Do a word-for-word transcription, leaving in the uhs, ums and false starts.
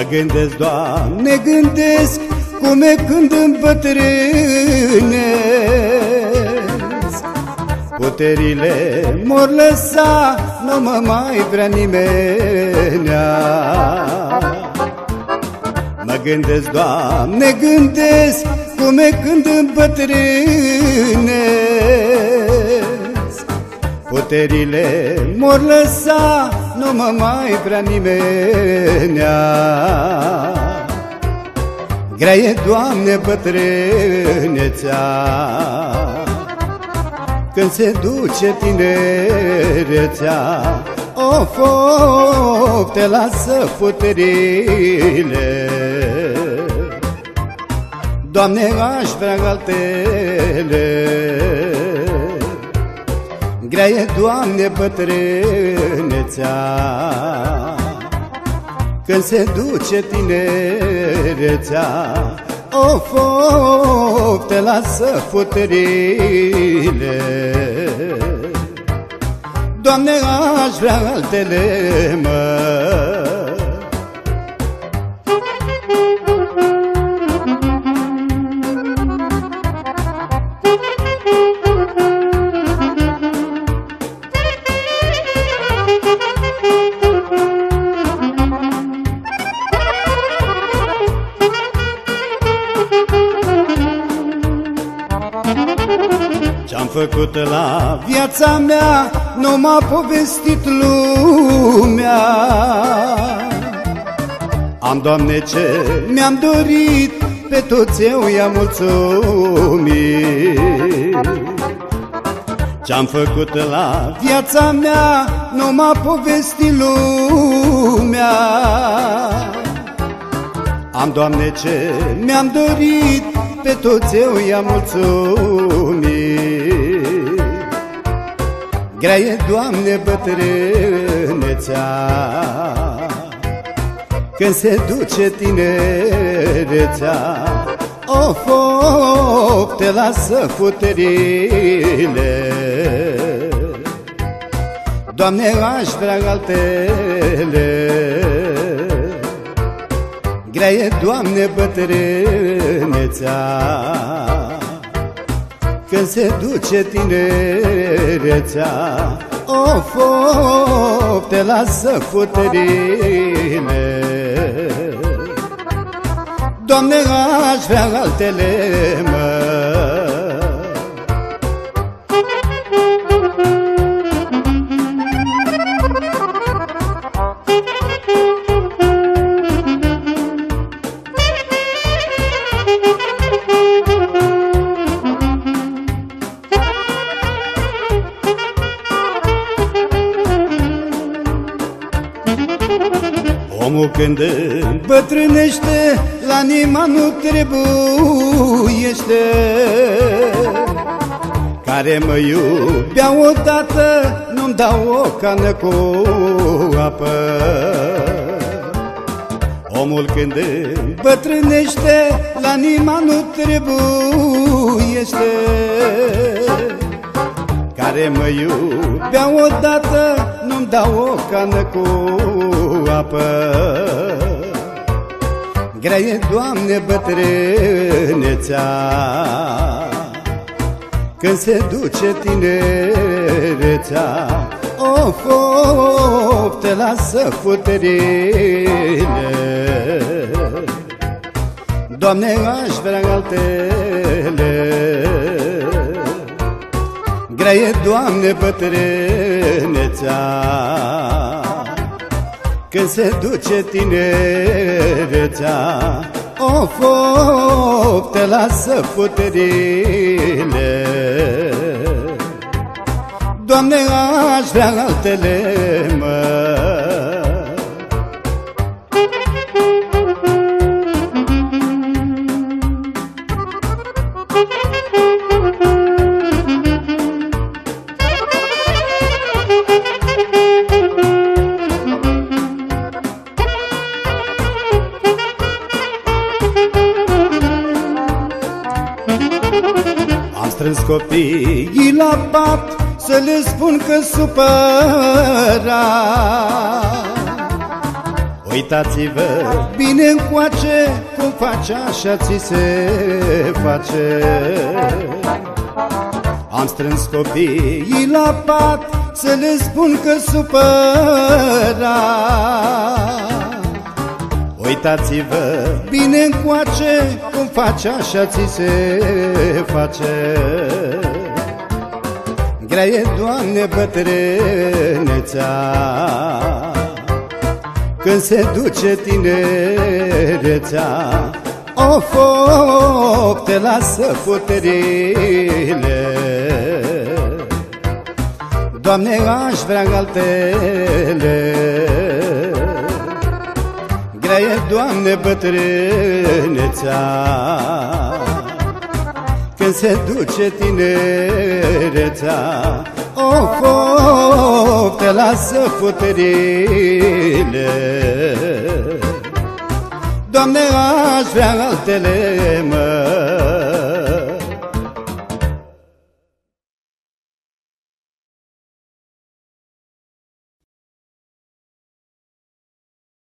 gândesc, Doamne, gândesc cum e când îmbătrânesc. Puterile m-or lăsa, nu mă mai vrea nimenea. Mă gândesc, Doamne, gândesc cum e când îmbătrânesc. Puterile m-or lăsa, nu mă mai vrea nimenea. Grea e, Doamne, bătrânețea, când se duce tinerețea. Of, of, te lasă puterile. Doamne, aș vrea altele. Grea e, Doamne, bătrânețea, când se duce tinerețea. Of, of, te lasă puterile. Doamne, aș vrea altele, mă. Ce-am făcut la viața mea nu m-a povestit lumea. Am, Doamne, ce mi-am dorit, pe toți eu i-am mulțumit. Ce-am făcut la viața mea nu m-a povestit lumea. Am, Doamne, ce mi-am dorit, pe toți eu i-am mulțumit. Grea e, Doamne, bătrânețea, când se duce tinerețea. Of, of, te lasă puterile. Doamne, aș vrea altele. Grea e, Doamne, bătrânețea, când se duce tinerețea. Of, of, te lasă puterile. Doamne, aș vrea altele, mă. Omul când îmbătrânește, la nima nu trebuiește. Care mă iubea odată, nu-mi dau o cană cu apă. Omul când îmbătrânește, la nima nu trebuiește. Care mă iubea odată, nu-mi dau o cană cu apă. Grea e, Doamne, bătrânețea, când se duce tinerețea. Of, of, te lasă puterile. Doamne, aș vrea altele. Grea e, Doamne, bătrânețea, când se duce tinerețea. Of, of, te lasă puterile. Doamne, aș vrea altele, mă. Am strâns copiii la pat să le spun că supăra. Uitați-vă bine încoace, cum face așa ți se face. Am strâns copiii la pat să le spun că supăra. Uitați-vă bine încoace, cum face așa ți se face. Grea e, Doamne, bătrânețea, când se duce tinerețea. Of, of, te lasă puterile. Doamne, aș vrea altele. Grea e, Doamne, bătrânețea, când se duce tinerețea. Of, of, te lasă puterile. Doamne, aș vrea altele, mă.